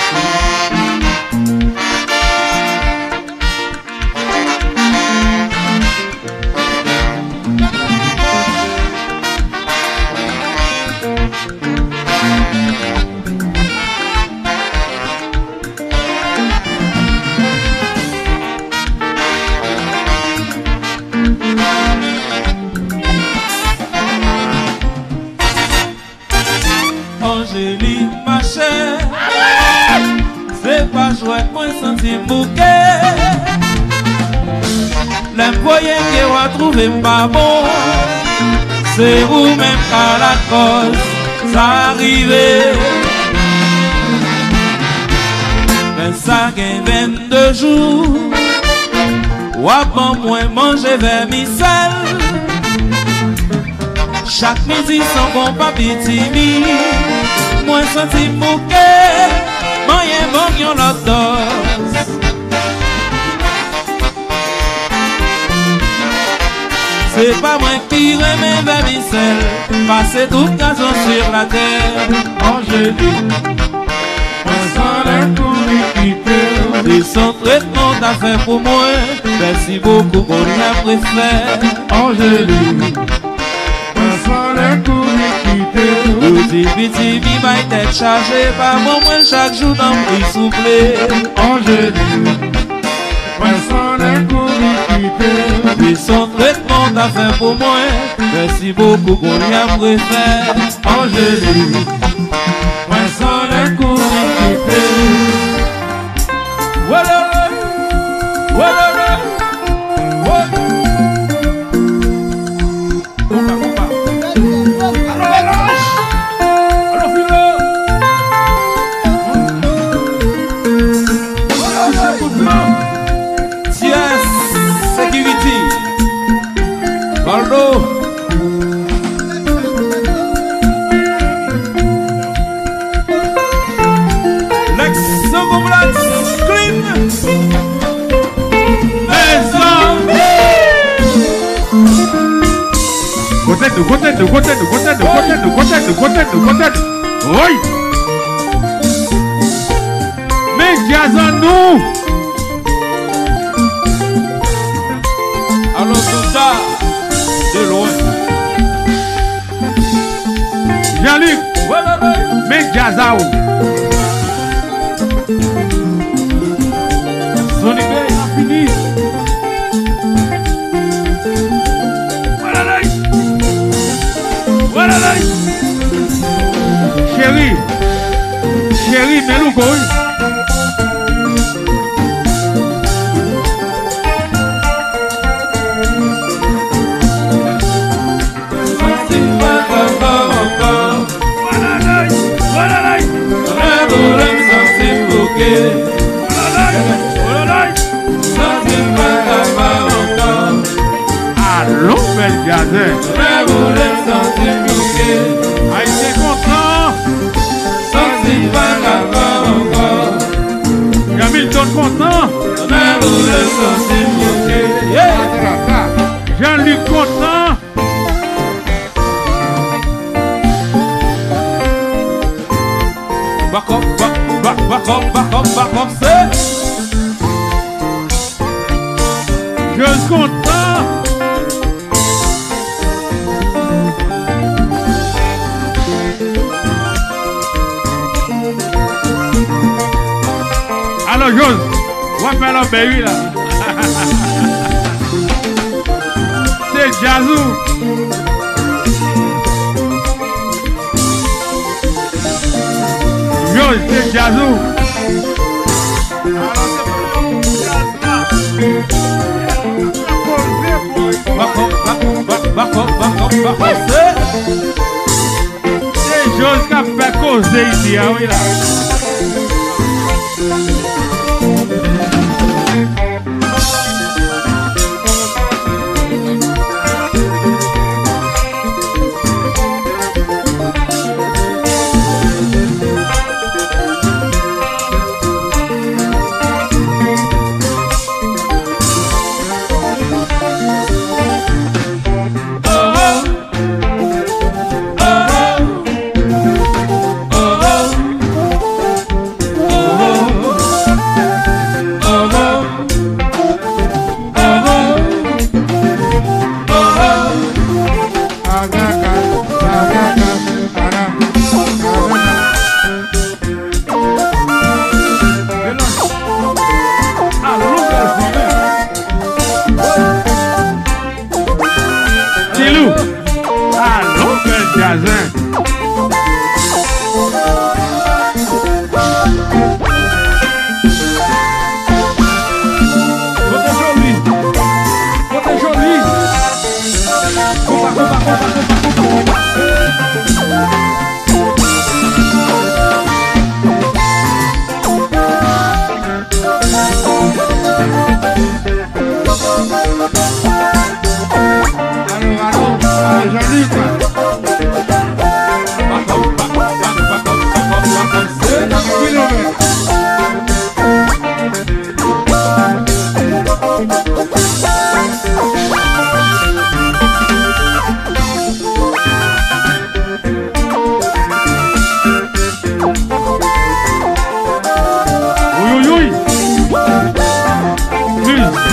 Angélique, ma chère, c'est pas jouer moi senti bouquet. L'employé qui va trouver pas bon, c'est vous-même à la cause, ça arrive. Mais ça gagne 22 jours, ou avant moi manger vermicelle. Chaque midi sans bon papi timide, moi senti bouquet, moyen bon yon la dose. C'est pas moi qui remets vermicelle, passer toute gazon sur la terre. Angélique, moi sans la courriquité, et son traitement d'affaires pour moi, merci beaucoup pour la préfère. Angélique, sans les courriquité, vous dites petit ma tête chargée par mon moins chaque jour dans le soufflé. Angélique, sans les courriquité, et son traitement d'affaires pour moi, merci beaucoup qu'on y a préféré. Angélique, sans les courriquité. Voilà, voilà. Baldo Lex Sogomblats Clean Côté. Oui. Mais Jazz-nous. alors tout ça de loin. Jean-Luc, mais Jazz-nous. Sonic Bay a fini. Voilà. Chérie, mais nous quoi? Allons, bel gazin. Aïe, c'est content. Hamilton content. Jean-Luc content. Back up, c'est. Je suis content. Alors, Jose, on va faire la baby là. C'est Jazou. Jose, c'est Jazou. Back up, c'est. C'est Jose qui a fait causer ici, ah oui là.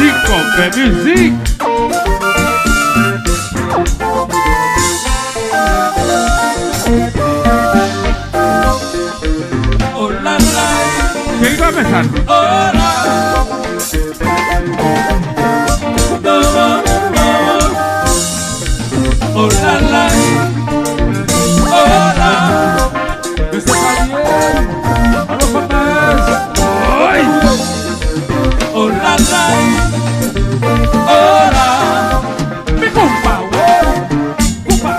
musique, on fait musique. Oh la la, Qui va mettre ça? oh la, oh la la, oh la, Mais c'est pas lié. Alors, Famas. oh la la, oh la, Mais compa, ouais. Compa.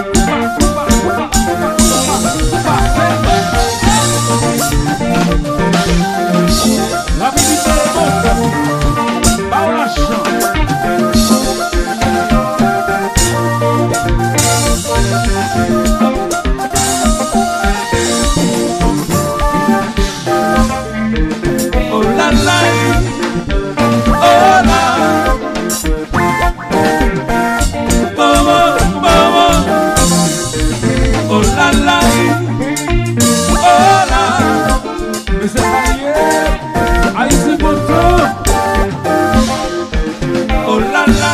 la musique est bonne, Pas la chance. oh la la, oh la, oh la la, oh la, Mais c'est pas lié. Aïe, c'est bon temps. oh la la,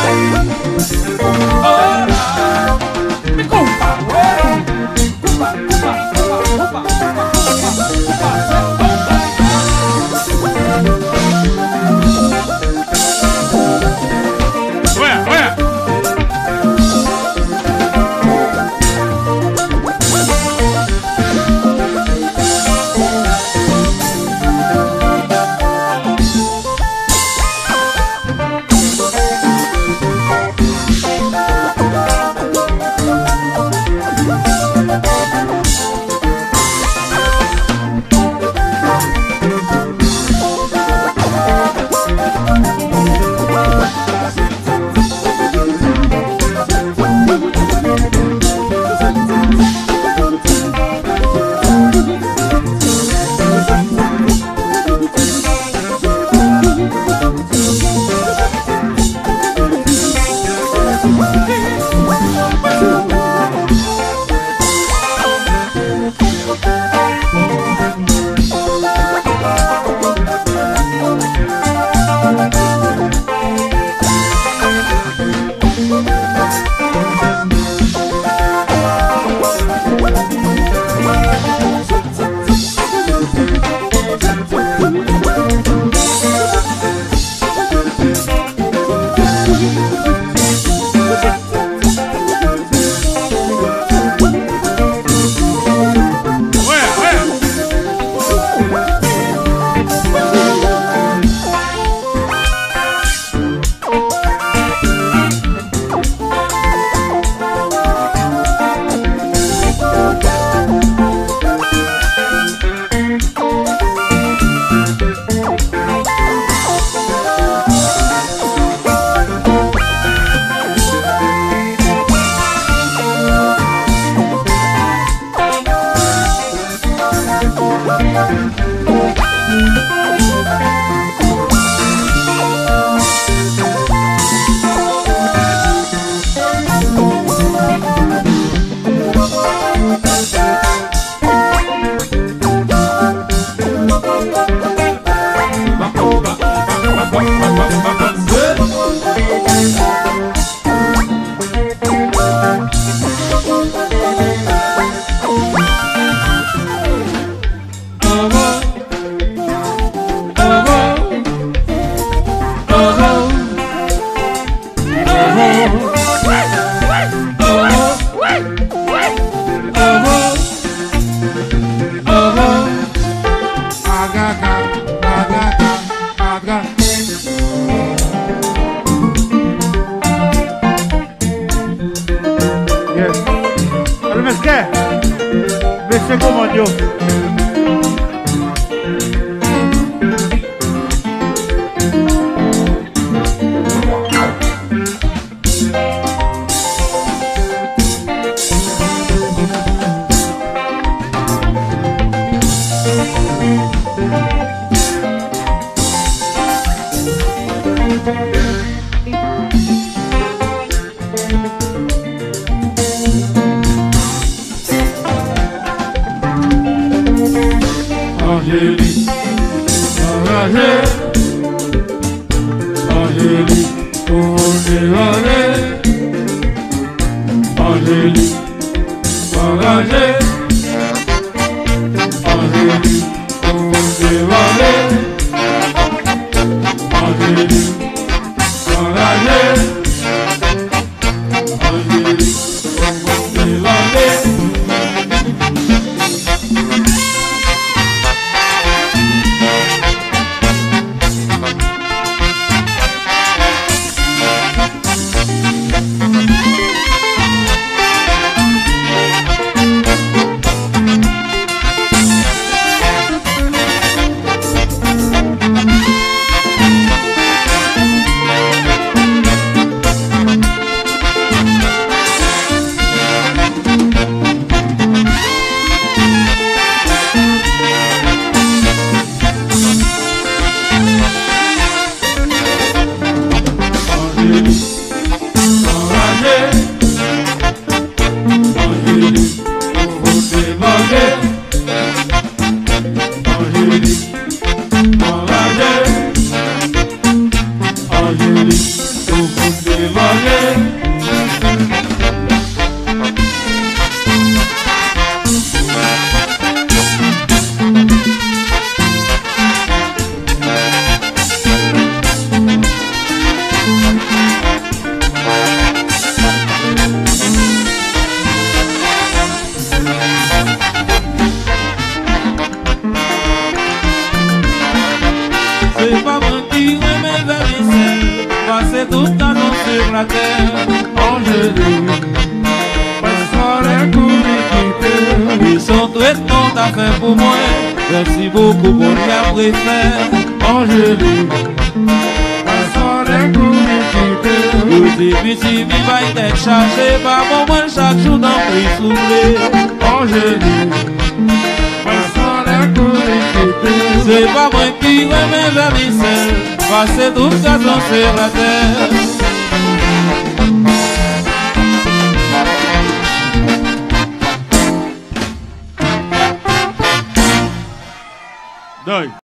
oh la, Mais compa, ouais. Compa. Ouais. Monsieur Comandio. Angélique, Angélique, Angélique, oh, désolé. Angélique, engagée. Angélique, oh, désolé. Angélique, engagée. Angélique, oh, désolé. C'est pas moi qui remets la ficelle, passer tout le temps sur la terre. Angélique, passons les coups d'équité. Ils sont traitants d'affaires pour moi, merci beaucoup pour lui préfère. Angélique, passons les coups d'équité. Vous dites si vivre va être chargé par mon moins chaque jour dans le prix soufflé. Angélique, passons les coups d'équité. C'est pas moi qui remets la ficelle, passer tout le temps sur la terre. Dai.